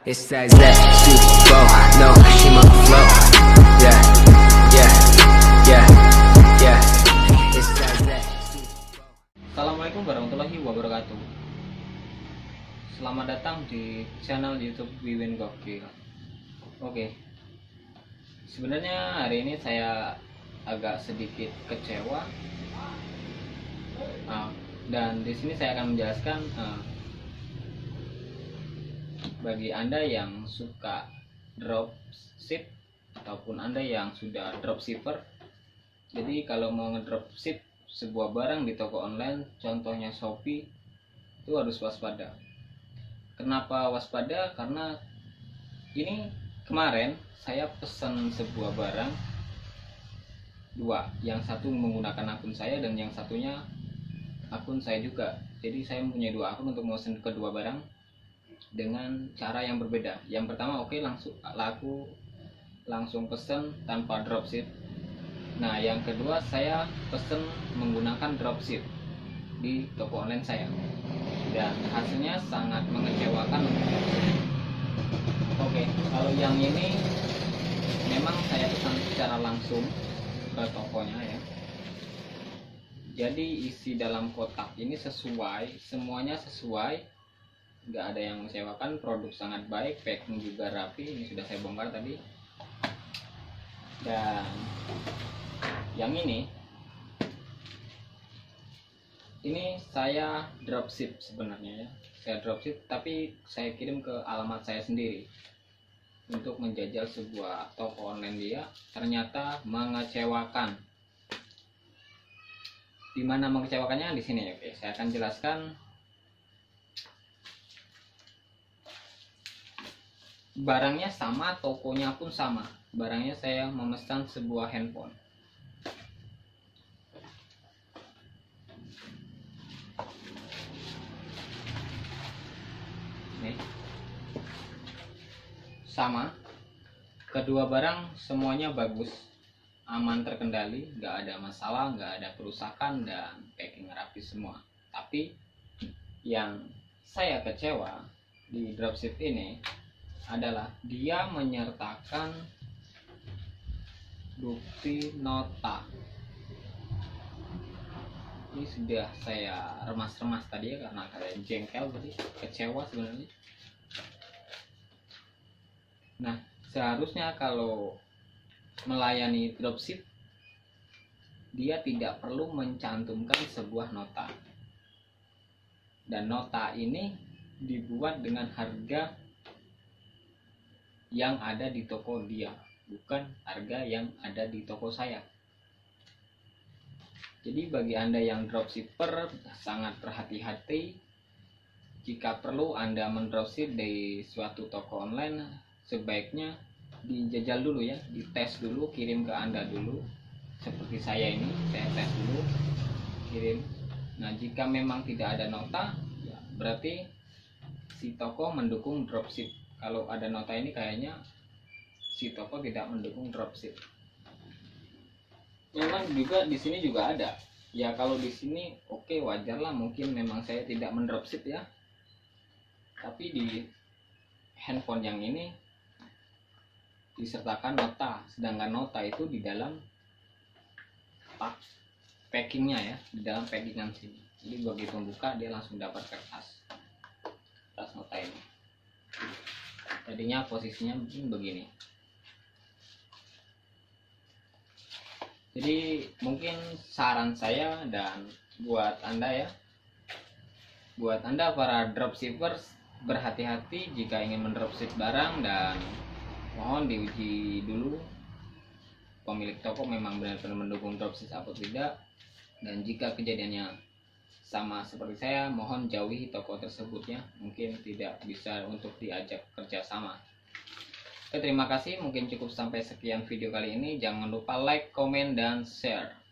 It's that super flow, no, she my flow. Yeah, yeah, yeah, yeah. It's that super flow. Assalamualaikum warahmatullahi wabarakatuh. Selamat datang di channel YouTube Wiwin Gokil. Oke. Sebenarnya hari ini saya agak sedikit kecewa. Dan di sini saya akan menjelaskan bagi Anda yang suka dropship ataupun Anda yang sudah dropshipper. Jadi kalau mau ngedropship sebuah barang di toko online, contohnya Shopee, itu harus waspada. Kenapa waspada? Karena ini kemarin saya pesan sebuah barang dua, yang satu menggunakan akun saya dan yang satunya akun saya juga. Jadi saya mempunyai dua akun untuk mesen kedua barang dengan cara yang berbeda. Yang pertama langsung pesen tanpa dropship. Nah, yang kedua saya pesen menggunakan dropship di toko online saya, dan hasilnya sangat mengecewakan. Oke, kalau yang ini memang saya pesan secara langsung ke tokonya ya. Jadi isi dalam kotak ini sesuai, semuanya sesuai, nggak ada yang mengecewakan. Produk sangat baik, packing juga rapi. Ini sudah saya bongkar tadi. Dan yang ini saya dropship sebenarnya ya. Saya dropship, tapi saya kirim ke alamat saya sendiri untuk menjajal sebuah toko online dia. Ternyata mengecewakan. Dimana mengecewakannya? Di sini. Oke, saya akan jelaskan. Barangnya sama, tokonya pun sama. Barangnya saya memesan sebuah handphone. Nih. Sama. Kedua barang semuanya bagus, aman, terkendali, nggak ada masalah, nggak ada kerusakan, dan packing rapi semua. Tapi yang saya kecewa di dropship ini adalah dia menyertakan bukti nota. Ini sudah saya remas-remas tadi ya, karena kalian jengkel tadi, kecewa sebenarnya. Nah, seharusnya kalau melayani dropship dia tidak perlu mencantumkan sebuah nota, dan nota ini dibuat dengan harga yang ada di toko dia, bukan harga yang ada di toko saya. Jadi bagi Anda yang dropshipper, sangat berhati-hati. Jika perlu Anda mendropship di suatu toko online, sebaiknya dijajal dulu ya, dites dulu, kirim ke Anda dulu. Seperti saya ini, saya tes dulu, kirim. Nah, jika memang tidak ada nota, ya berarti si toko mendukung dropship. Kalau ada nota ini kayaknya si toko tidak mendukung dropship. Memang juga di sini juga ada. Ya kalau di sini oke, wajar lah, mungkin memang saya tidak mendropship ya. Tapi di handphone yang ini disertakan nota, sedangkan nota itu di dalam packingnya ya, di dalam packingan sini. Jadi begitu buka dia langsung dapat kertas nota ini. Tadinya posisinya mungkin begini. Jadi mungkin saran saya, dan buat Anda ya, buat Anda para dropshippers, berhati-hati jika ingin mendropship barang, dan mohon diuji dulu pemilik toko memang benar-benar mendukung dropship atau tidak. Dan jika kejadiannya sama seperti saya, mohon jauhi toko tersebut ya, mungkin tidak bisa untuk diajak kerjasama. Oke, terima kasih, mungkin cukup sampai sekian video kali ini. Jangan lupa like, komen, dan share.